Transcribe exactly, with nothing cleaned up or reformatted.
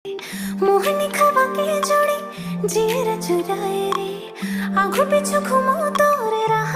मोहनी खवा के जोड़ी जीर चुराए रे आँखों पिछु घुमाओ तोरे राह